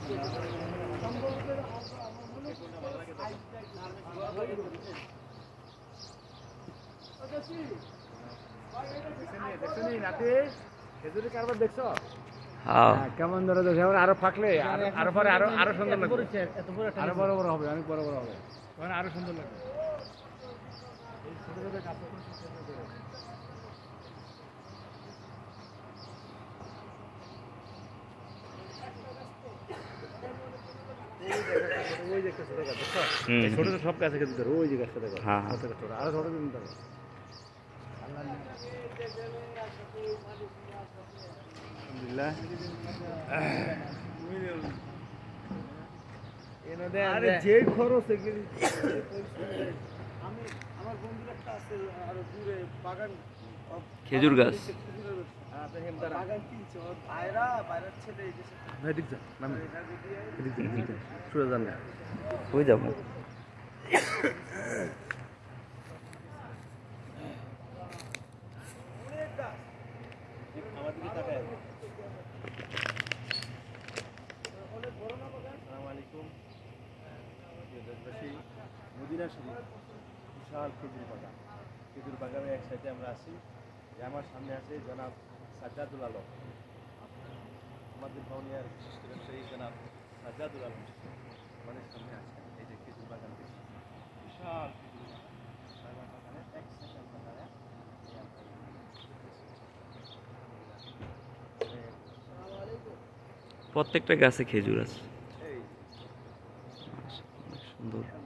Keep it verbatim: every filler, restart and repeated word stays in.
কেমন ধরে আরো ফাঁকলে আরো পরে আরো আরো সুন্দর লাগবে, আরো বড় বড় হবে, অনেক বড় বড় হবে, আরো সুন্দর লাগবে। ছোট সব গাছে খেতে ধরো, ওই যে গাছটা দেখো, আরো ছোট দিন ধরো। যে খরচ খেজুর গাছ হয়ে যাবো। মদিনা শরীফ বিশাল খেজুর বাগান, খেজুর বাগানে এক সাইডে আমরা আছি, যে আমার সামনে আছে জনাব সাজ্জাদুল আলম, আমাদের বাউনিয়ার বিশেষ করে সেই জনাব সাজ্জাদুল আলম আমাদের সামনে আছে। এই যে খেজুর বাগান বিশাল খেজুর বাগানে এক সাইডে আমরা দাঁড়ায় প্রত্যেকটা গাছে খেজুর আছে, সুন্দর।